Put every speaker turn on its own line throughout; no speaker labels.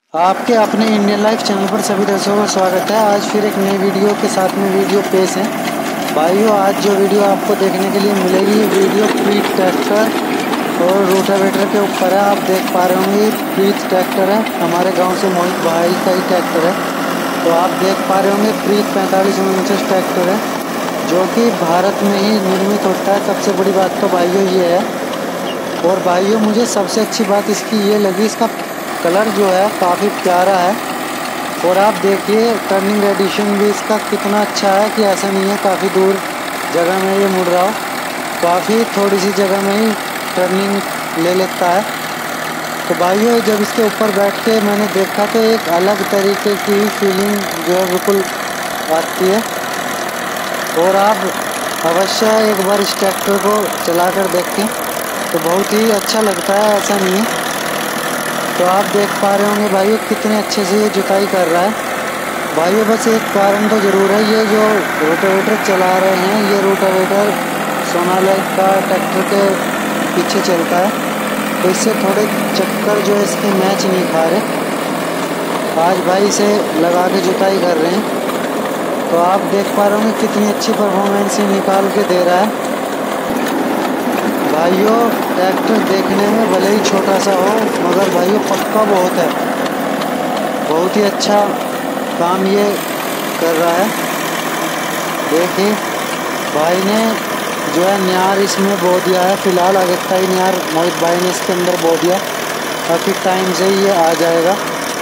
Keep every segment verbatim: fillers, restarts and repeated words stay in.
आपके अपने Indian life channel पर सभी दर्शकों का स्वागत है। आज फिर एक नई वीडियो के साथ में वीडियो पेश है। भाइयों, आज जो वीडियो आपको देखने के लिए मिलेगी, वीडियो प्रीत ट्रैक्टर और रोटावेटर के ऊपर है। आप देख पा रहे होंगे प्रीत ट्रैक्टर है, हमारे गांव से मोहित भाई का ही ट्रैक्टर है। तो आप देख पा रहे होंगे प्रीत पैंतालीस उनचास ट्रैक्टर है, जो कि भारत में ही निर्मित होता है। सबसे बड़ी बात तो भाइयों ये है। और भाइयों, मुझे सबसे अच्छी बात इसकी ये लगी, इसका कलर जो है काफ़ी प्यारा है। और आप देखिए टर्निंग रेडिएशन भी इसका कितना अच्छा है कि ऐसा नहीं है काफ़ी दूर जगह में ये मुड़ रहा हो, काफ़ी थोड़ी सी जगह में ही टर्निंग ले लेता है। तो भाइयों, जब इसके ऊपर बैठ के मैंने देखा तो एक अलग तरीके की फीलिंग जो है बिल्कुल आती है। और आप अवश्य एक बार इस ट्रैक्टर को चला कर देखें तो बहुत ही अच्छा लगता है, ऐसा नहीं है। तो आप देख पा रहे होंगे भाइयों कितने अच्छे से ये जुताई कर रहा है। भाइयों, बस एक कारण तो ज़रूर है, ये जो रोटावेटर चला रहे हैं, ये रोटावेटर सोनालिका का ट्रैक्टर के पीछे चलता है, तो इससे थोड़े चक्कर जो है इसके मैच नहीं खा रहे। आज भाई इसे लगा के जुताई कर रहे हैं। तो आप देख पा रहे होंगे कितनी अच्छी परफॉर्मेंस ये निकाल के दे रहा है। भाइयों, ट्रैक्टर देखने में भले ही छोटा सा हो, मगर भाइयों पक्का बहुत है। बहुत ही अच्छा काम ये कर रहा है। देखिए भाई ने जो है न्यार इसमें बो दिया है। फिलहाल अगत्ता ही न्यार मोहित भाई ने इसके अंदर बो दिया, काफ़ी टाइम से ही ये आ जाएगा।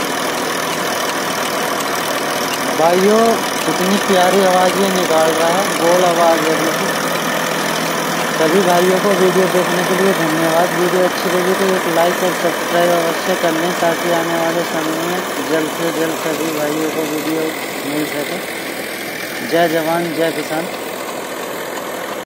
भाइयों, इतनी प्यारी आवाज़ ये निकाल रहा है, गोल आवाज़ है बिल्कुल। सभी भाइयों को वीडियो देखने के लिए धन्यवाद। वीडियो अच्छी लगी तो एक लाइक और सब्सक्राइब अवश्य कर लें, ताकि आने वाले समय में जल्द से जल्द सभी भाइयों को वीडियो मिल सके। जय जवान जय किसान।